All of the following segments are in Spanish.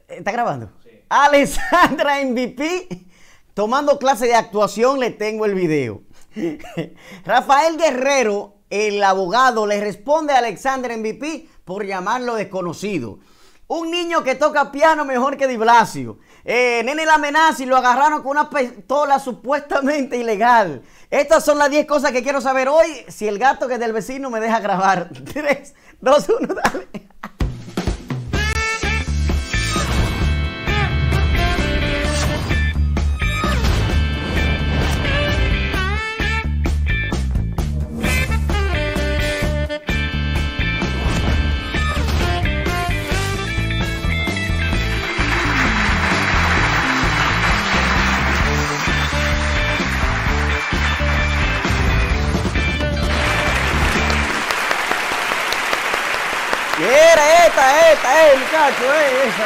¿Está grabando? Sí. Alexandra MVP tomando clase de actuación, le tengo el video. Rafael Guerrero, el abogado, le responde a Alexandra MVP por llamarlo desconocido. Un niño que toca piano mejor que Di Blasio. Nene la amenaza y lo agarraron con una pistola supuestamente ilegal. Estas son las 10 cosas que quiero saber hoy. Si el gato que es del vecino me deja grabar. 3, 2, 1, dale. Era esta, muchacho, esa.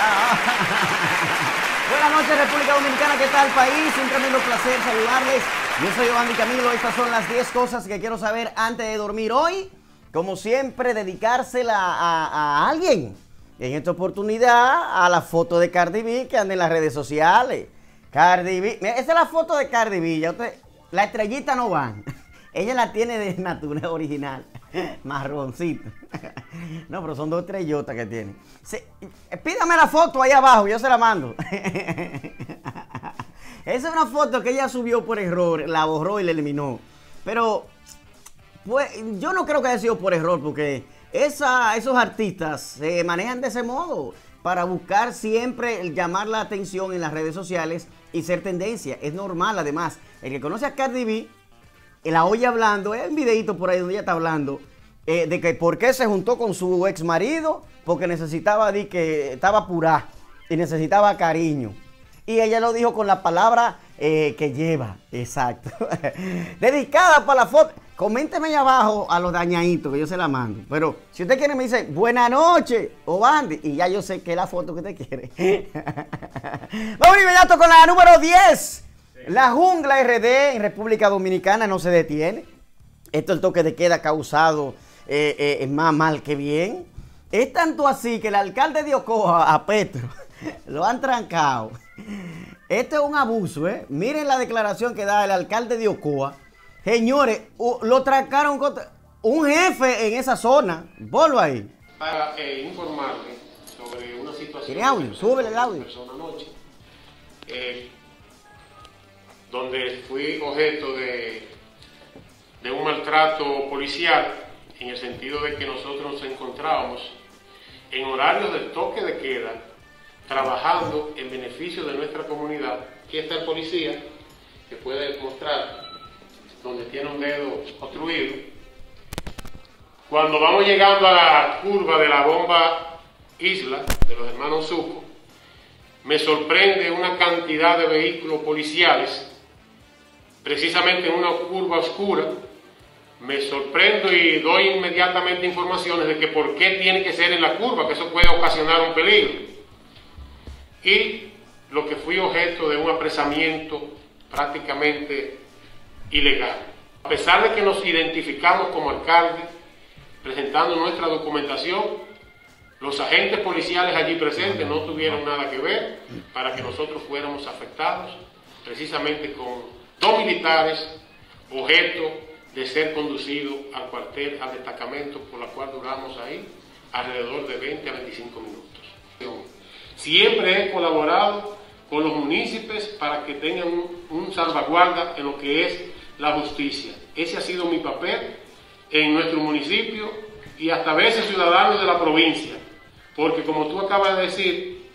Buenas noches, República Dominicana, ¿qué tal, país? Un tremendo placer saludarles. Yo soy Giovanni Camilo, estas son las 10 cosas que quiero saber antes de dormir hoy. Como siempre, dedicársela a alguien. En esta oportunidad, a la foto de Cardi B que anda en las redes sociales. Cardi B, mira, esa es la foto de Cardi B, ya usted, la estrellita no van. Ella la tiene de natural original. Marroncito. No, pero son 2 estrellotas que tiene. Pídame la foto ahí abajo, yo se la mando. Esa es una foto que ella subió por error, la borró y la eliminó. Pero pues, yo no creo que haya sido por error, porque esos artistas se manejan de ese modo para buscar siempre llamar la atención en las redes sociales y ser tendencia. Es normal, además. El que conoce a Cardi B la oye hablando, hay un videito por ahí donde ella está hablando de que por qué se juntó con su ex marido, porque necesitaba, que estaba apurada y necesitaba cariño. Y ella lo dijo con la palabra que lleva, exacto. Dedicada para la foto. Coménteme ahí abajo a los dañaditos que yo se la mando. Pero si usted quiere me dice, buenas noches, o Bandy, y ya yo sé que es la foto que usted quiere. Vamos inmediato con la número 10. La jungla RD en República Dominicana no se detiene. Esto el toque de queda ha causado más mal que bien. Es tanto así que el alcalde de Ocoa, a Petro, lo han trancado. Esto es un abuso, ¿eh? Miren la declaración que da el alcalde de Ocoa. Señores, lo trancaron contra un jefe en esa zona. Ponlo ahí. Para informarle sobre una situación. ¿Tiene audio? Súbele el audio. Anoche, donde fui objeto de un maltrato policial, en el sentido de que nosotros nos encontrábamos en horarios del toque de queda, trabajando en beneficio de nuestra comunidad. Aquí está el policía, que puede mostrar donde tiene un dedo obstruido. Cuando vamos llegando a la curva de la bomba Isla, de los hermanos Suco, me sorprende una cantidad de vehículos policiales, precisamente en una curva oscura. Me sorprendo y doy inmediatamente informaciones de que por qué tiene que ser en la curva, que eso puede ocasionar un peligro. Y lo que fui objeto de un apresamiento prácticamente ilegal. A pesar de que nos identificamos como alcalde, presentando nuestra documentación, los agentes policiales allí presentes no tuvieron nada que ver para que nosotros fuéramos afectados, precisamente con 2 militares, objeto de ser conducidos al cuartel, al destacamento, por la cual duramos ahí alrededor de 20 a 25 minutos. Siempre he colaborado con los municipios para que tengan un salvaguarda en lo que es la justicia. Ese ha sido mi papel en nuestro municipio y hasta a veces ciudadanos de la provincia, porque como tú acabas de decir,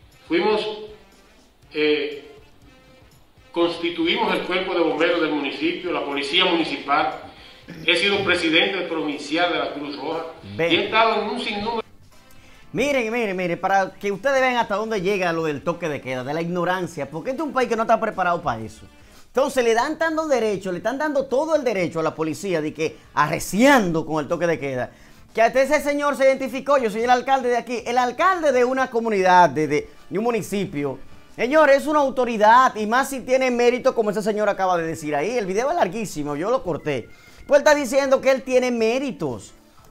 constituimos el cuerpo de bomberos del municipio, la policía municipal. He sido presidente provincial de la Cruz Roja y he estado en un sinnúmero. Miren, para que ustedes vean hasta dónde llega lo del toque de queda, de la ignorancia, porque este es un país que no está preparado para eso. Entonces le están dando todo el derecho a la policía de que arreciando con el toque de queda. Que hasta ese señor se identificó, yo soy el alcalde de aquí, el alcalde de una comunidad, de un municipio. Señor, es una autoridad y más si tiene mérito como ese señor acaba de decir ahí. El video es larguísimo, yo lo corté. Pues él está diciendo que él tiene méritos.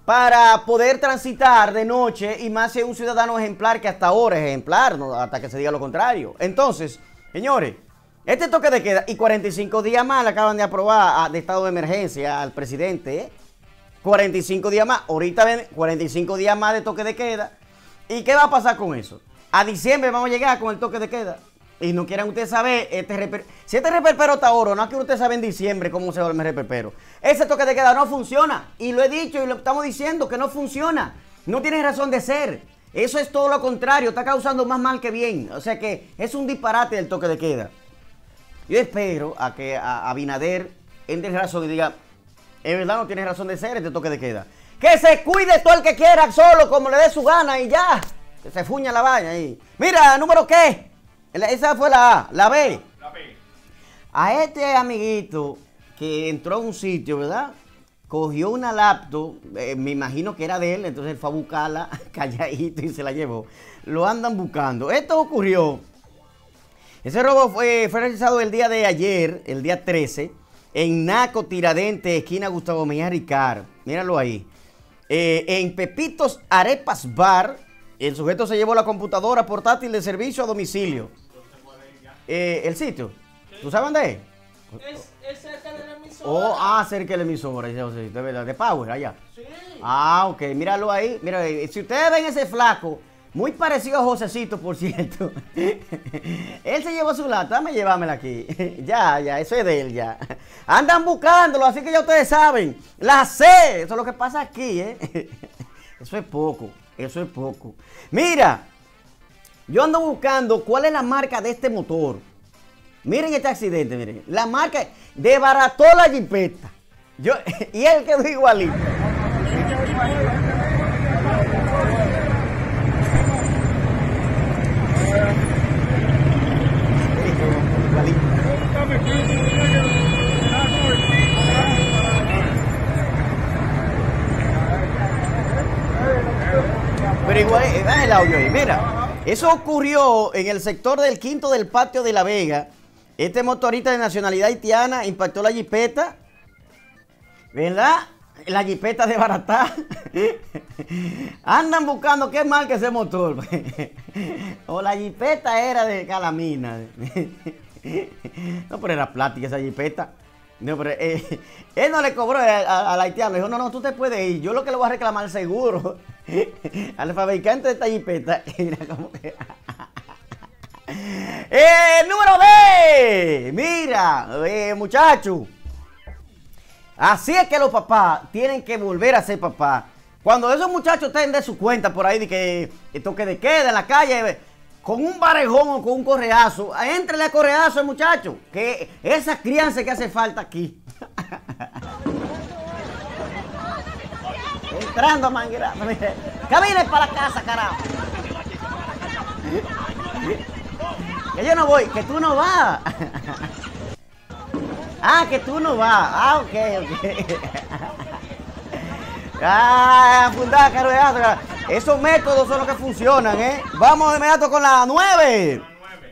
para poder transitar de noche y más si es un ciudadano ejemplar que hasta ahora es ejemplar, ¿no? Hasta que se diga lo contrario. Entonces, señores, este toque de queda y 45 días más le acaban de aprobar de estado de emergencia al presidente, ¿eh? 45 días más, ahorita ven 45 días más de toque de queda. ¿Y qué va a pasar con eso? A diciembre vamos a llegar con el toque de queda. Y no quieran ustedes saber, si este reperpero está oro, no quieren ustedes saber en diciembre cómo se va el reperpero. Ese toque de queda no funciona. Y lo he dicho y lo estamos diciendo que no funciona. No tiene razón de ser. Eso es todo lo contrario, está causando más mal que bien. O sea que es un disparate el toque de queda. Yo espero a que a Abinader entre razón y diga, en verdad no tiene razón de ser este toque de queda. Que se cuide todo el que quiera solo como le dé su gana y ya. Que se fuña la vaina ahí. Mira, ¿número qué? Esa fue la A, la B. La B. A este amiguito que entró a un sitio, ¿verdad? Cogió una laptop, me imagino que era de él, entonces fue a buscarla calladito y se la llevó. Lo andan buscando. Esto ocurrió. Ese robo fue realizado el día de ayer, el día 13, en Naco Tiradentes, esquina Gustavo Mejía Ricard. Míralo ahí. En Pepitos Arepas Bar, el sujeto se llevó la computadora portátil de servicio a domicilio. El sitio, ¿tú sabes dónde es? Es cerca de la emisora. Cerca de la emisora, de verdad, de Power, allá. Sí. Ok, míralo ahí. Mira, si ustedes ven ese flaco, muy parecido a Josecito, por cierto. Él se llevó su lata, dame llevármela aquí. Ya, eso es de él, ya. Andan buscándolo, así que ya ustedes saben. La C, eso es lo que pasa aquí, ¿eh? Eso es poco, eso es poco. Mira, yo ando buscando cuál es la marca de este motor. Miren este accidente, miren. La marca desbarató la jipeta. Y él quedó igualito. Pero igual, da el audio ahí, mira. Eso ocurrió en el sector del Quinto del Patio de La Vega. Este motorista de nacionalidad haitiana impactó la jipeta, ¿verdad? La jipeta de Baratá. Andan buscando qué mal que ese motor. O la jipeta era de calamina. No, pero era plástica esa jipeta. No, pero él no le cobró al haitiano. Le dijo, no, tú te puedes ir. Yo lo que le voy a reclamar seguro al fabricante de esta jipeta. Mira cómo que... número D. Mira, muchachos. Así es que los papás tienen que volver a ser papás. Cuando esos muchachos estén de su cuenta por ahí de que toque de queda en la calle, con un barejón o con un correazo, éntrele a correazo al muchacho, que esa crianza que hace falta aquí. Entrando a manguera. Camine para la casa, carajo. Que yo no voy, que tú no vas. Que tú no vas. Ok. Fundada, carreazo. Esos métodos son los que funcionan, ¿eh? Vamos de inmediato con la 9.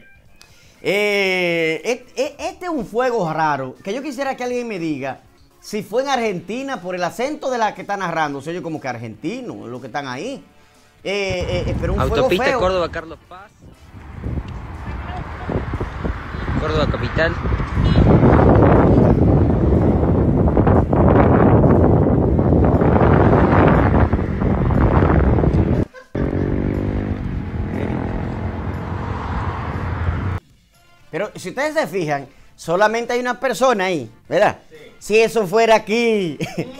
Este es un fuego raro, que yo quisiera que alguien me diga si fue en Argentina por el acento de la que está narrando. Soy yo como que argentino, los que están ahí. Pero un Autopista fuego feo. Córdoba, Carlos Paz. Córdoba capital. Pero si ustedes se fijan, solamente hay una persona ahí, ¿verdad? Sí. Si eso fuera aquí,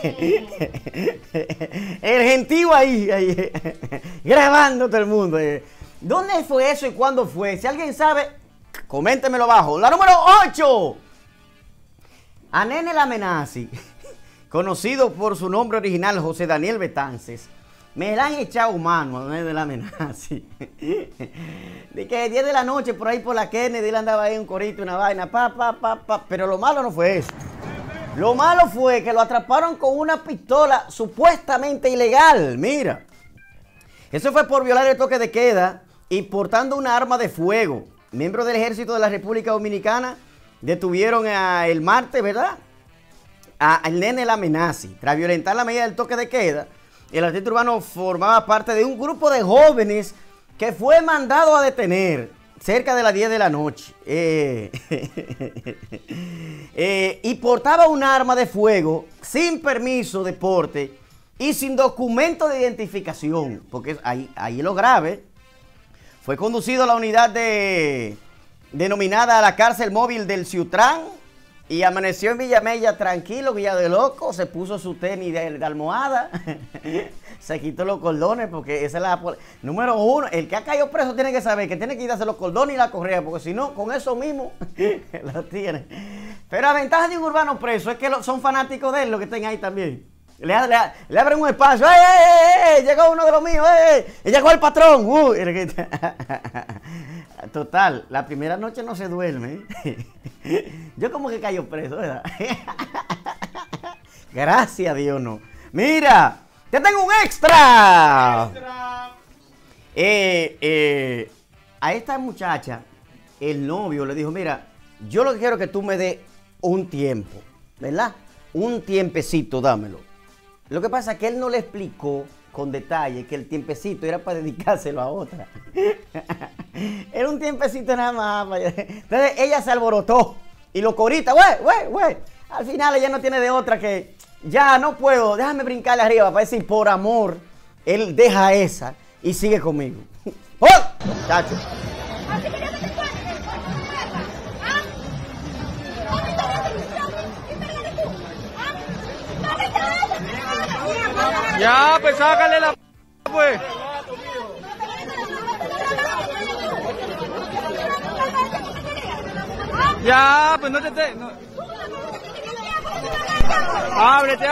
el gentío ahí, grabando todo el mundo. ¿Dónde fue eso y cuándo fue? Si alguien sabe, coméntemelo abajo. La número 8. A Nene Lamenazi, conocido por su nombre original, José Daniel Betances, me la han echado mano a Nene Lamenazi. De que 10 de la noche por ahí por la Kennedy él andaba ahí un corito, una vaina, pero lo malo no fue eso. Lo malo fue que lo atraparon con una pistola supuestamente ilegal, mira. Eso fue por violar el toque de queda y portando una arma de fuego. Miembros del Ejército de la República Dominicana detuvieron el martes, ¿verdad? Al Nene Lamenazi, tras violentar la medida del toque de queda el artista urbano formaba parte de un grupo de jóvenes que fue mandado a detener cerca de las 10 de la noche. Y portaba un arma de fuego sin permiso de porte y sin documento de identificación, porque ahí es lo grave. Fue conducido a la unidad denominada a la cárcel móvil del Ciutrán y amaneció en Villamella tranquilo, Villa de Loco, se puso su tenis de almohada, se quitó los cordones, porque esa es la... Número uno, el que ha caído preso tiene que saber que tiene que quitarse los cordones y la correa, porque si no, con eso mismo lo tiene. Pero la ventaja de un urbano preso es que son fanáticos de él, los que estén ahí también. Le abren un espacio. ¡Ey! Llegó uno de los míos. ¡Ey! Llegó el patrón. Total, la primera noche no se duerme. Yo como que cayó preso, ¿verdad? Gracias a Dios, no. Mira, te tengo un extra. A esta muchacha, el novio le dijo, mira, yo lo que quiero es que tú me des un tiempo, ¿verdad? Un tiempecito, dámelo. Lo que pasa es que él no le explicó con detalle que el tiempecito era para dedicárselo a otra. Era un tiempecito nada más. Entonces ella se alborotó y lo corita, güey. Al final ella no tiene de otra que, ya no puedo, déjame brincarle arriba para decir, por amor, él deja esa y sigue conmigo. ¡Oh! Chacho. Ya, pues sácale la pues. Ya, pues no te... No. Ábrete.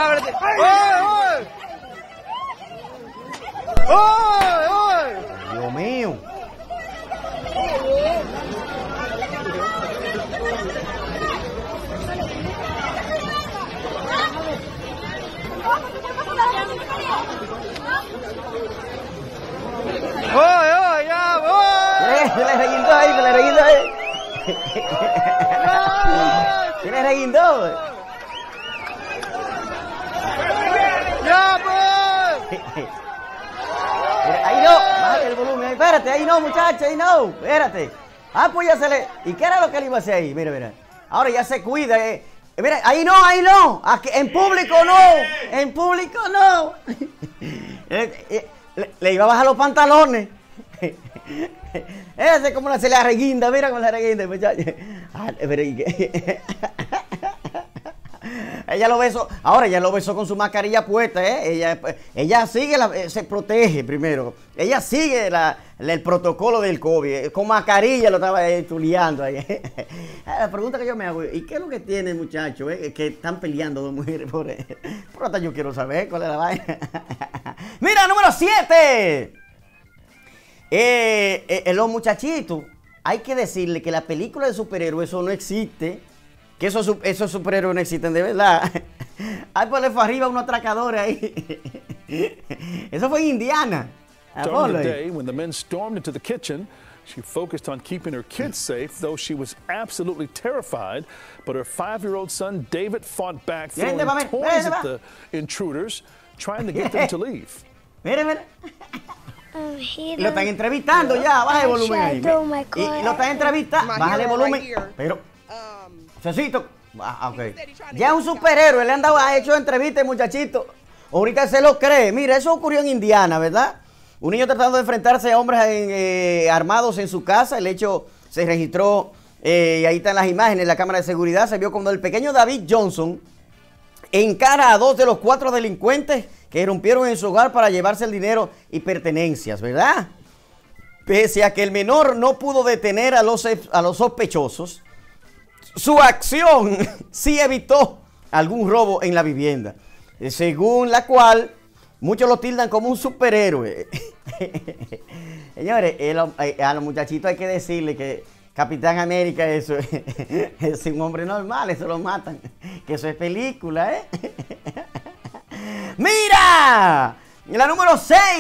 ¡Oy! Dios mío. Ya, voy. Se le reguindó ahí. Se le reguindó. Ya, pues. Ahí no, bájale el volumen. Espérate, ahí no, muchacha, ahí no. Espérate. Ah, pues ya se le... ¿Y qué era lo que él iba a hacer ahí? Mira. Ahora ya se cuida. Mira, ahí no. Aquí, en público no. Le iba a bajar los pantalones. Ese como se le arreguinda, mira cómo se arreguinda, muchacho. Ella lo besó, ahora ella lo besó con su mascarilla puesta, ella sigue, se protege primero, ella sigue el protocolo del COVID, con mascarilla lo estaba chuleando ahí. La pregunta que yo me hago, ¿y qué es lo que tiene el muchacho, que están peleando dos mujeres por él? Por hasta yo quiero saber cuál es la vaina. Mira, número 7. Los muchachitos, hay que decirle que la película de superhéroes, eso no existe. Que esos superhéroes no existen de verdad. Ay, pues le fue arriba unos atracadores ahí. Eso fue en Indiana. During the day, when the men stormed into the kitchen, she focused on keeping her kids safe, though she was absolutely terrified. But her 5-year-old son, David, fought back, throwing toys at the intruders, trying to get them to leave. Mira. Lo están entrevistando ya, baja el volumen ahí. Y lo están entrevistando, bájale el volumen. Pero, Cecito, ok. Ya es un superhéroe, le han dado, ha hecho entrevistas, muchachito. Ahorita se lo cree. Mira, eso ocurrió en Indiana, ¿verdad? Un niño tratando de enfrentarse a hombres armados en su casa. El hecho se registró, y ahí están las imágenes, la cámara de seguridad. Se vio cuando el pequeño David Johnson encara a 2 de los 4 delincuentes que irrumpieron en su hogar para llevarse el dinero y pertenencias, ¿verdad? Pese a que el menor no pudo detener a los sospechosos, su acción sí evitó algún robo en la vivienda, según la cual muchos lo tildan como un superhéroe. Señores, a los muchachitos hay que decirle que Capitán América es un hombre normal, eso lo matan, que eso es película, ¡Mira! La número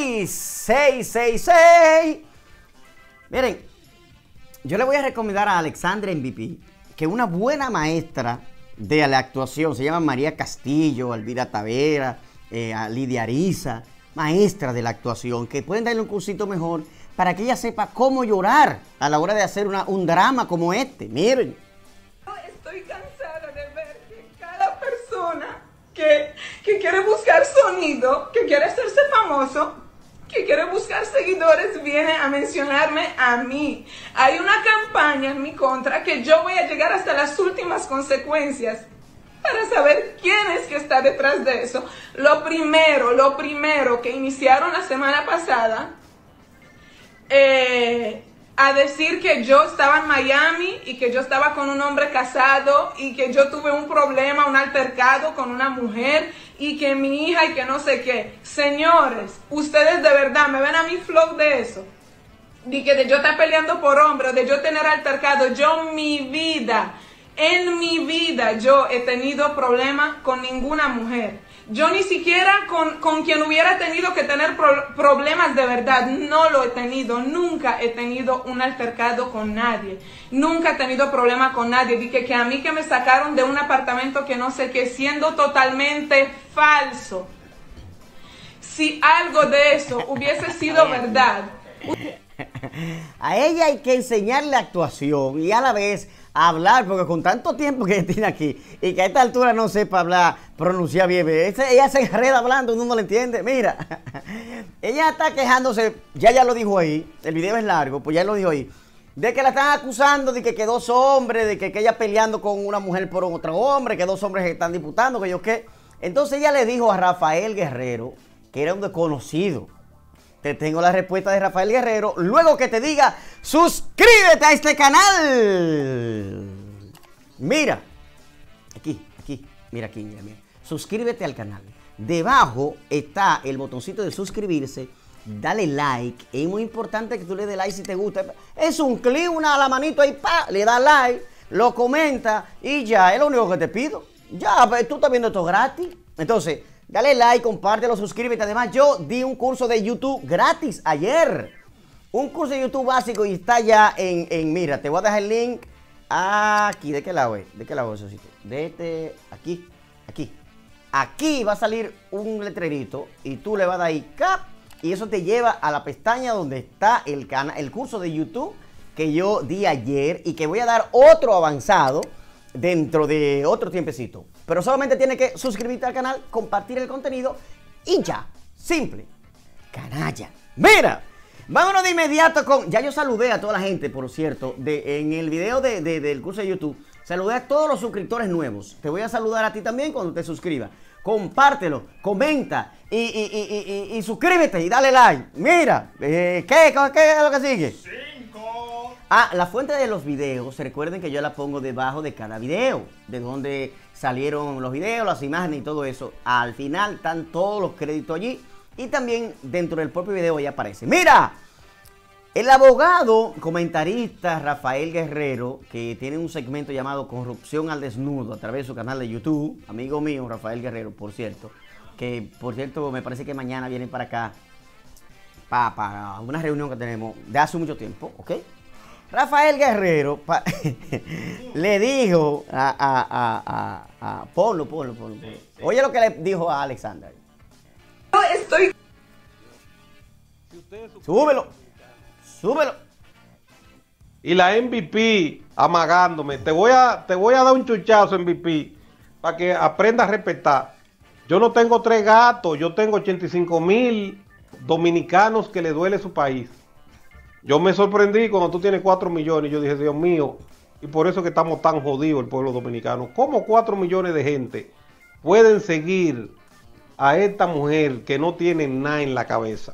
6. Miren, yo le voy a recomendar a Alexandra MVP, que una buena maestra de la actuación, se llama María Castillo, Elvira Tavera, a Lidia Ariza. maestras de la actuación que pueden darle un cursito mejor para que ella sepa cómo llorar a la hora de hacer un drama como este. Miren. Estoy cansada de ver que cada persona que quiere buscar sonido, que quiere hacerse famoso, que quiere buscar seguidores, viene a mencionarme a mí. Hay una campaña en mi contra que yo voy a llegar hasta las últimas consecuencias para saber quién es que está detrás de eso. Lo primero que iniciaron la semana pasada, a decir que yo estaba en Miami y que yo estaba con un hombre casado y que yo tuve un problema, un altercado con una mujer y que mi hija y que no sé qué. Señores, ustedes de verdad me ven a mi flow de eso, de que de yo estar peleando por hombre, de yo tener altercado. Yo en mi vida yo he tenido problemas con ninguna mujer. Yo ni siquiera con quien hubiera tenido que tener problemas de verdad, no lo he tenido. Nunca he tenido un altercado con nadie. Nunca he tenido problema con nadie. Dije que a mí que me sacaron de un apartamento que no sé qué, siendo totalmente falso. Si algo de eso hubiese sido verdad. A ella hay que enseñarle actuación y a la vez hablar, porque con tanto tiempo que tiene aquí y que a esta altura no sepa hablar, pronunciar bien, ella se enreda hablando, uno no le entiende. Mira, ella está quejándose, ya lo dijo ahí, el video es largo, pues ya lo dijo ahí, de que la están acusando de que dos hombres, de que ella peleando con una mujer por otro hombre, que dos hombres están disputando, que yo qué. Entonces ella le dijo a Rafael Guerrero, que era un desconocido. Te tengo la respuesta de Rafael Guerrero luego que te diga: suscríbete a este canal. Mira, mira. Suscríbete al canal. Debajo está el botoncito de suscribirse. Dale like. Es muy importante que tú le des like si te gusta. Es un clic, la manito ahí, le da like, lo comenta y ya, es lo único que te pido. Ya, tú estás viendo esto gratis. Entonces, dale like, compártelo, suscríbete. Además, yo di un curso de YouTube gratis ayer. Un curso de YouTube básico y está ya mira, te voy a dejar el link aquí. ¿De qué lado es? ¿De qué lado es eso? De este, aquí. Aquí va a salir un letrerito y tú le vas a dar ahí, cap, y eso te lleva a la pestaña donde está el curso de YouTube que yo di ayer y que voy a dar otro avanzado dentro de otro tiempecito. Pero solamente tienes que suscribirte al canal, compartir el contenido y ya. Simple. Canalla. Mira, vámonos de inmediato con... Ya yo saludé a toda la gente, por cierto, en el video del curso de YouTube. Saludé a todos los suscriptores nuevos. Te voy a saludar a ti también cuando te suscribas. Compártelo, comenta y suscríbete y dale like. Mira, ¿qué es lo que sigue? 5. La fuente de los videos, recuerden que yo la pongo debajo de cada video, de donde salieron los videos, las imágenes y todo eso. Al final están todos los créditos allí y también dentro del propio video ya aparece. Mira, el abogado comentarista Rafael Guerrero, que tiene un segmento llamado Corrupción al Desnudo a través de su canal de YouTube, amigo mío Rafael Guerrero, por cierto, que por cierto me parece que mañana viene para acá para una reunión que tenemos de hace mucho tiempo, ¿ok? Rafael Guerrero le dijo ponlo. Oye lo que le dijo a Alexander. Yo estoy... Súbelo. Y la MVP amagándome. Te voy a dar un chuchazo, MVP, para que aprenda a respetar. Yo no tengo 3 gatos, yo tengo 85,000 dominicanos que le duele su país. Yo me sorprendí cuando tú tienes 4 millones. Yo dije, Dios mío, y por eso que estamos tan jodidos el pueblo dominicano. ¿Cómo 4 millones de gente pueden seguir a esta mujer que no tiene nada en la cabeza?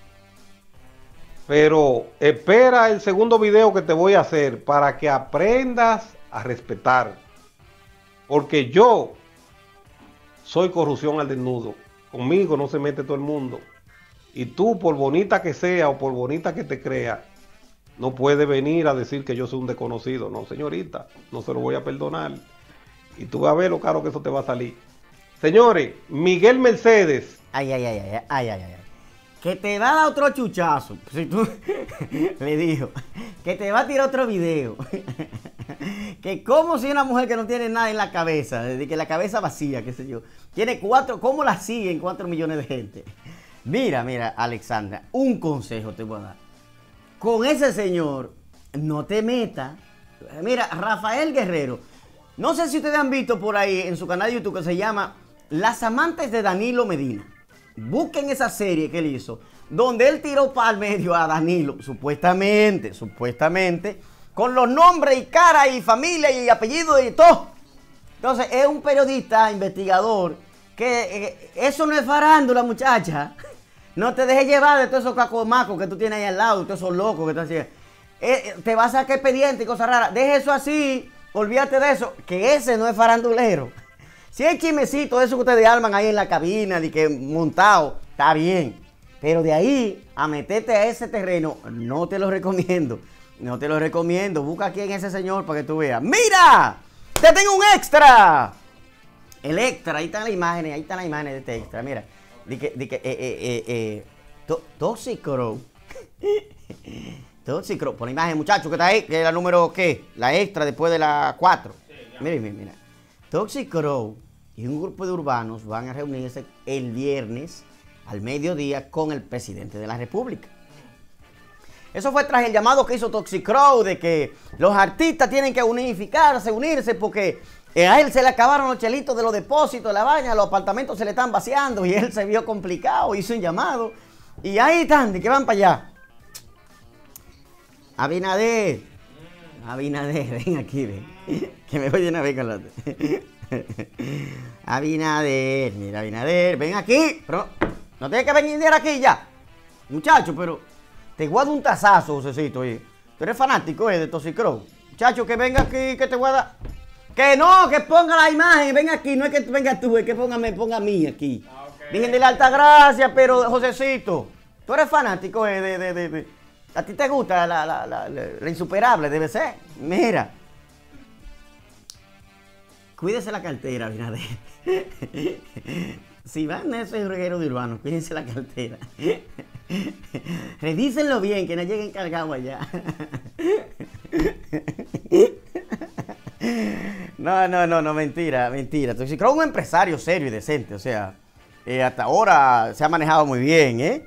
Pero espera el segundo video que te voy a hacer para que aprendas a respetar. Porque yo soy corrupción al desnudo. Conmigo no se mete todo el mundo. Y tú, por bonita que sea o por bonita que te crea, no puedes venir a decir que yo soy un desconocido. No, señorita, no se lo voy a perdonar. Y tú vas a ver lo caro que eso te va a salir. Señores, Miguel Mercedes. Ay. Que te va a dar otro chuchazo. Si tú le dijo que te va a tirar otro video. Que como si una mujer que no tiene nada en la cabeza, de que la cabeza vacía, qué sé yo, tiene 4, ¿cómo la siguen 4 millones de gente? Mira, Alexandra, un consejo te voy a dar. Con ese señor, no te metas. Mira, Rafael Guerrero, no sé si ustedes han visto por ahí en su canal de YouTube que se llama Las Amantes de Danilo Medina. Busquen esa serie que él hizo, donde él tiró para el medio a Danilo, supuestamente, con los nombres y cara y familia y apellido y todo. Entonces, es un periodista, investigador, que eso no es farándula, muchacha. No te dejes llevar de todos esos cacomacos que tú tienes ahí al lado, de todos esos locos que están haciendo. Te vas a sacar expediente y cosas raras. Deje eso así, olvídate de eso, que ese no es farandulero. Si hay chismecito de eso que ustedes arman ahí en la cabina, de que montado, está bien. Pero de ahí a meterte a ese terreno, no te lo recomiendo. No te lo recomiendo. Busca quién es ese señor para que tú veas. ¡Mira! ¡Te tengo un extra! El extra, ahí están las imágenes de este extra, mira. Toxic Crow. Toxic Crow, por la imagen, muchacho, que está ahí, que es la número, ¿qué? La extra después de la 4. Mira. Toxic Crow y un grupo de urbanos van a reunirse el viernes al mediodía con el presidente de la República. Eso fue tras el llamado que hizo Toxic Crow de que los artistas tienen que unirse porque a él se le acabaron los chelitos de los depósitos, de la vaina, los apartamentos se le están vaciando y él se vio complicado, hizo un llamado y ahí están, de que van para allá. Abinader, ven aquí, ven, que me voy de una vez con la... Abinader, mira Abinader, ven aquí, pero no tienes que venir aquí ya, muchacho, pero te guardo un tazazo, Josecito, oye. Tú eres fanático de Toxic Crow. Muchacho, que venga aquí, que te voy a dar. Que no, que ponga la imagen, ven aquí, no es que venga tú, es que ponga a mí aquí. Okay. Virgen de la Altagracia, pero Josecito, tú eres fanático de a ti te gusta la insuperable, debe ser. Mira. Cuídese la cartera, Abinader. Si van a esos regueros de urbanos, cuídense la cartera. Revísenlo bien, que no lleguen cargados allá. No, mentira. Toxic Crow es un empresario serio y decente, o sea, hasta ahora se ha manejado muy bien,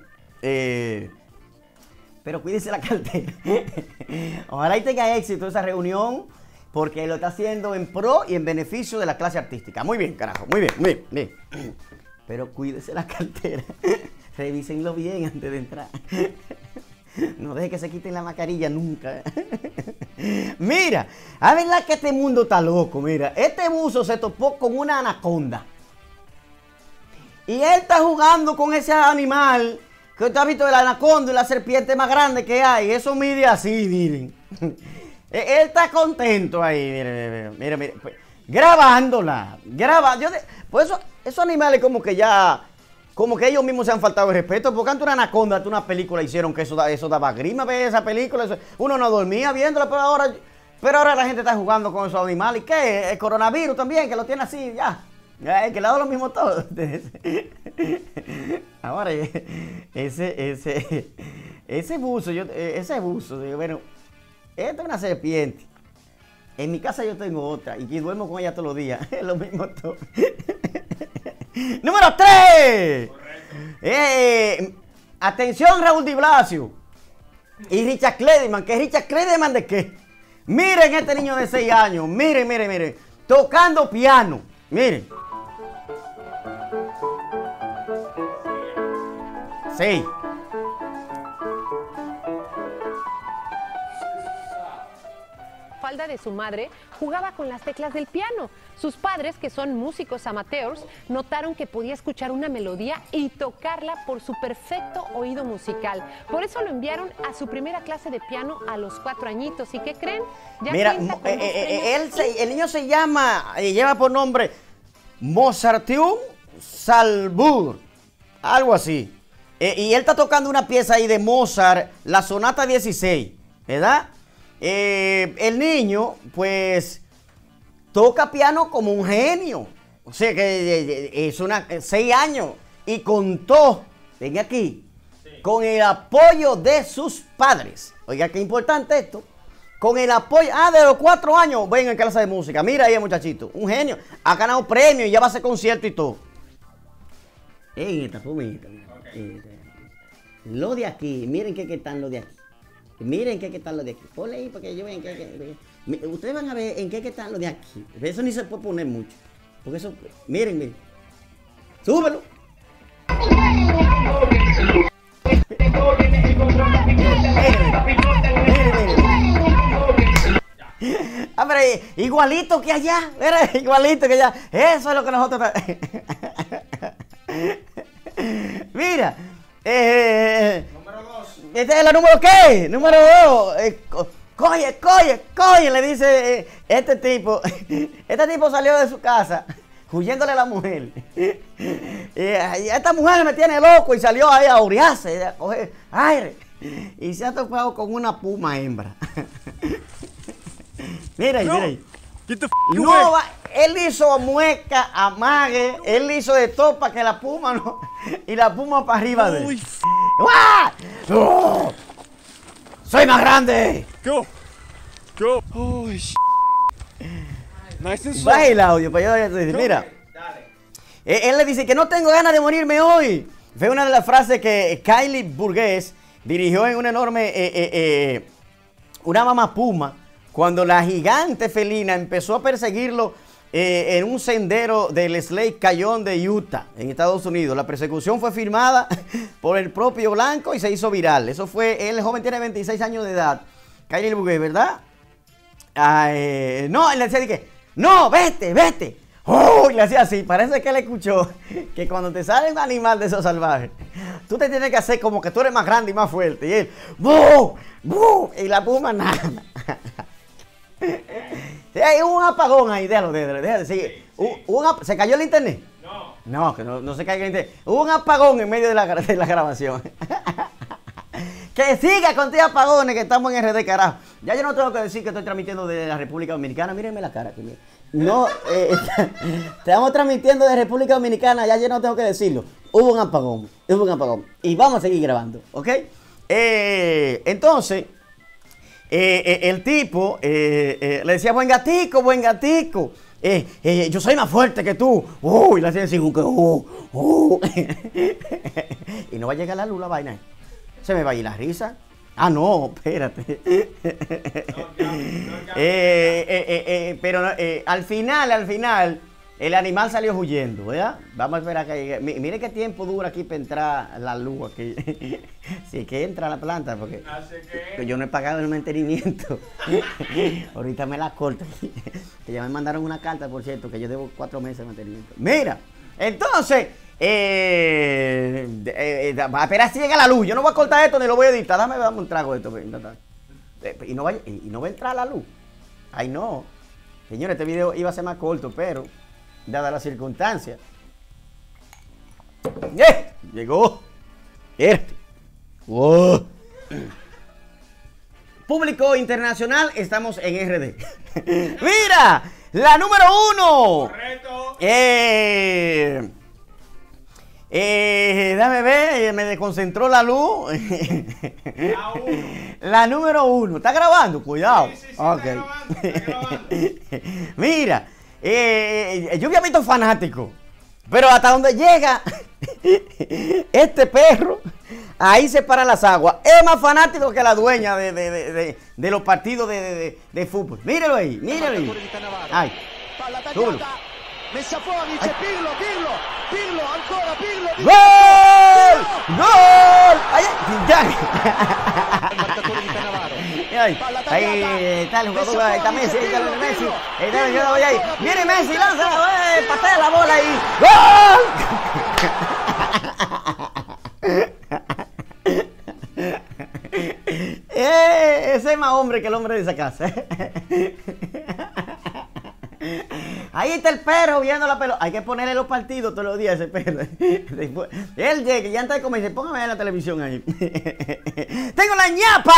pero cuídense la cartera. Ojalá y tenga éxito esa reunión, porque lo está haciendo en pro y en beneficio de la clase artística. Muy bien, carajo, muy bien. Pero cuídese la cartera. Revísenlo bien antes de entrar. No deje que se quiten la mascarilla nunca. Mira, a ver que este mundo está loco. Mira, este buzo se topó con una anaconda. Y él está jugando con ese animal. Que usted ha visto de la anaconda y la serpiente más grande que hay. Eso mide así, miren. Él está contento ahí. Mira. Grabándola. Pues esos animales como que ellos mismos se han faltado el respeto, porque antes una anaconda, una película hicieron que eso daba grima ver esa película, uno no dormía viéndola, pero ahora la gente está jugando con esos animales. ¿Y qué? El coronavirus también, que lo tiene así, ya que le da lo mismo todo. Ahora, ese buzo, bueno, esta es una serpiente. En mi casa yo tengo otra y duermo con ella todos los días, es lo mismo todo. Número 3. Atención, Raúl Di Blasio y Richard Clayderman. ¿Que Richard Clayderman de qué? Miren este niño de 6 años. Miren. Tocando piano. Miren. 6. De su madre, jugaba con las teclas del piano. Sus padres, que son músicos amateurs, notaron que podía escuchar una melodía y tocarla por su perfecto oído musical. Por eso lo enviaron a su primera clase de piano a los 4 añitos. ¿Y qué creen? Ya el niño se llama, lleva por nombre Mozarteum Salzburg, algo así. Y él está tocando una pieza ahí de Mozart, la sonata 16, ¿verdad? El niño, pues, toca piano como un genio. O sea que es 6 años. Y contó, ven aquí, con el apoyo de sus padres. Oiga, qué importante esto. Con el apoyo, de los 4 años, ven en clase de música. Mira ahí, muchachito, un genio. Ha ganado premios y ya va a hacer concierto y todo. Esta fumita. Lo de aquí, miren que están los de aquí. Miren qué están los de aquí. Ponle ahí porque yo vean que ustedes van a ver en qué están los de aquí. Eso ni se puede poner mucho. Porque eso, miren. Súbelo. Ah, pero igualito que allá. Era igualito que allá. Eso es lo que nosotros. Mira. Número 2. ¿Este es el número qué? Número 2. Coye, le dice este tipo. Este tipo salió de su casa huyéndole a la mujer. Y esta mujer me tiene loco y salió ahí a orearse, a coger aire. Y se ha topado con una puma hembra. Mira ahí. No, él hizo mueca, amague, él hizo de todo para que la puma no. Y la puma para arriba de él. ¡Oh! ¡Soy más grande! Go. Oh, nice and slow. Baja el audio para yo decir, mira. Él le dice que no tengo ganas de morirme hoy. Fue una de las frases que Kylie Burgess dirigió en una enorme, una mamá puma, cuando la gigante felina empezó a perseguirlo en un sendero del Slate Canyon de Utah, en Estados Unidos. La persecución fue filmada por el propio Blanco y se hizo viral. Eso fue, el joven tiene 26 años de edad, Kylie Burgess, ¿verdad? No, él le decía que, no, vete. Y le hacía así, parece que él escuchó que cuando te sale un animal de esos salvajes, tú te tienes que hacer como que tú eres más grande y más fuerte. Y él, ¡bu! Y la puma nada. Hay un apagón ahí, déjalo de seguir. ¿Se cayó el internet? No, que no se caiga el internet. Hubo un apagón en medio de la grabación. Que siga con tus apagones, que estamos en RD, carajo. Ya yo no tengo que decir que estoy transmitiendo desde la República Dominicana. Mírenme la cara. No, estamos transmitiendo de República Dominicana, ya yo no tengo que decirlo. Hubo un apagón. Y vamos a seguir grabando, ¿ok? Entonces, el tipo le decía, buen gatico. Yo soy más fuerte que tú. Y le hacía así, y no va a llegar la luz, la vaina. Se me va a ir la risa. Ah, no, espérate. Pero al final, el animal salió huyendo, ¿verdad? Vamos a esperar a que llegue. Mire qué tiempo dura aquí para entrar la luz aquí. Si es que entra la planta, porque yo no he pagado el mantenimiento. Ahorita me la corto. Que ya me mandaron una carta, por cierto, que yo debo 4 meses de mantenimiento. Mira, entonces, va a esperar si llega la luz. Yo no voy a cortar esto ni lo voy a editar. Dame un trago de esto. Y no va a entrar la luz. Ay, no. Señores, este video iba a ser más corto, pero dadas las circunstancias. Llegó. Wow. Público internacional, estamos en RD. Mira, la número 1. Correcto. Déjame ver, me desconcentró la luz. La número 1. ¿Está grabando? Cuidado. Sí, okay. Está grabando. Mira, yo había visto fanáticos, pero hasta donde llega este perro, ahí se paran las aguas. Es más fanático que la dueña de los partidos de fútbol. Míralo ahí. Ay, súbelo. Messa fuori, c'è Pirlo, ancora Pirlo. ¡Gol! ¡Ay! Ahí está el jugador, ahí está Messi, Viene Messi, lanza, patea la bola ahí. ¡Gol! Ese es más hombre que el hombre de esa casa. Ahí está el perro viendo la pelota. Hay que ponerle los partidos todos los días a ese perro. Después, él llega y antes de comer dice, póngame en la televisión ahí. ¡Tengo la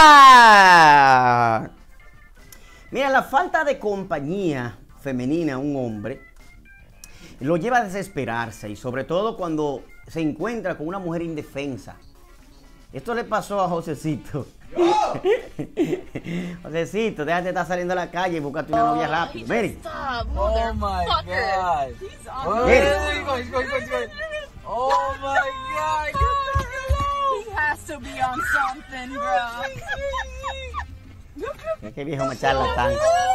ñapa! Mira, la falta de compañía femenina a un hombre lo lleva a desesperarse, y sobre todo cuando se encuentra con una mujer indefensa. Esto le pasó a Josecito. Josecito, déjate de estar saliendo a la calle y búscate una novia rápido. Miren. Oh my God. Miren. Oh my God. also be on something, bro. Es que viejo me charlatán.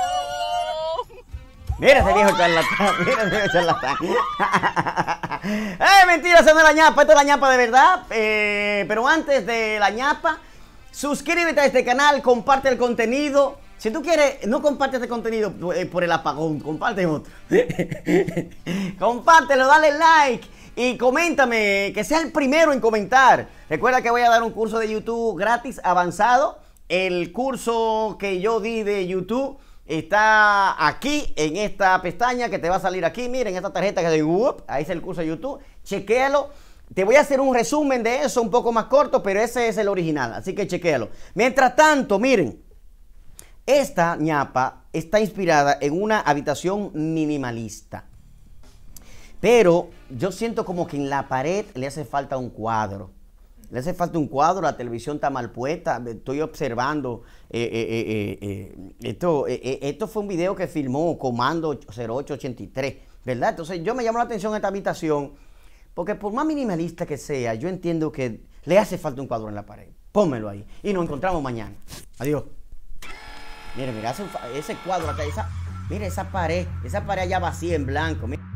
Mira ese viejo charlatán, mira ese viejo charlatán. Mentira, esa no es la ñapa, esto es la ñapa de verdad. Pero antes de la ñapa, suscríbete a este canal, comparte el contenido. Si tú quieres, no comparte este contenido por el apagón, comparte otro. Compártelo, dale like y coméntame, que sea el primero en comentar. Recuerda que voy a dar un curso de YouTube gratis avanzado. El curso que yo di de YouTube está aquí en esta pestaña que te va a salir aquí. Miren esta tarjeta que de ahí es el curso de YouTube. Chequéalo. Te voy a hacer un resumen de eso un poco más corto, pero ese es el original, así que chequéalo. Mientras tanto, miren, esta ñapa está inspirada en una habitación minimalista. Pero yo siento como que en la pared le hace falta un cuadro. Le hace falta un cuadro, la televisión está mal puesta. Estoy observando. Esto fue un video que filmó Comando 0883, ¿verdad? Entonces yo me llamó la atención esta habitación, porque por más minimalista que sea, yo entiendo que le hace falta un cuadro en la pared. Pónmelo ahí y nos encontramos mañana. Adiós. Mira, ese cuadro acá, mira esa pared allá vacía en blanco. Mira.